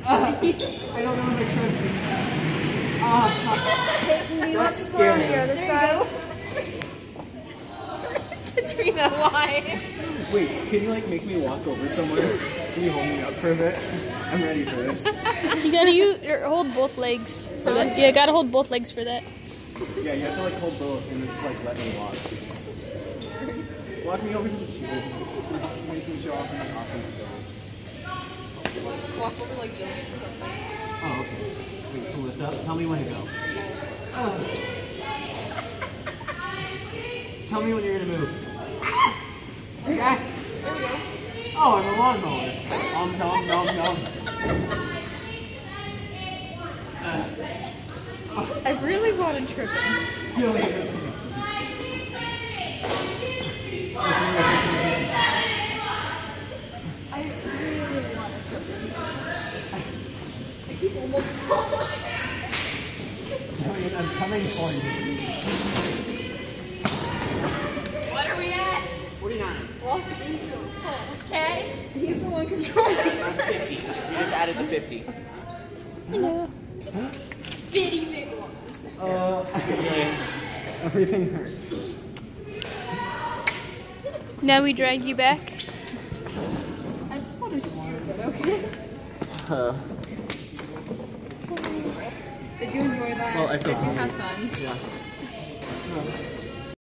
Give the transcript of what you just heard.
I don't know if I trust you. Peyton, do you want to go on the other side? Katrina, why? Wait, can you like make me walk over somewhere? Can you hold me up for a bit? I'm ready for this. You gotta hold both legs for that. Yeah, gotta hold both legs for that. Yeah, you have to like hold both and then just like let me walk. Walk me over to the tube. Make me show off my awesome skills. Walk over like Jillian or something. Oh, okay. Wait, so lift up. Tell me when to go. Tell me when you're gonna move. Jack. There we go. Oh, I'm a lawnmower. Nom nom nom. I really wanted tripping. Jillian. I really wanted tripping. I keep almost falling. Jillian, I'm coming for you. What are we at? 49. Walk into a hole. Okay. He's the one controlling. I'm 50. You just added the 50. Hello. Bitty big ones. Everything hurts. Now we drag you back. I just want to shoot it, okay? Well, Did you enjoy that? I felt Did you good. have fun? Yeah.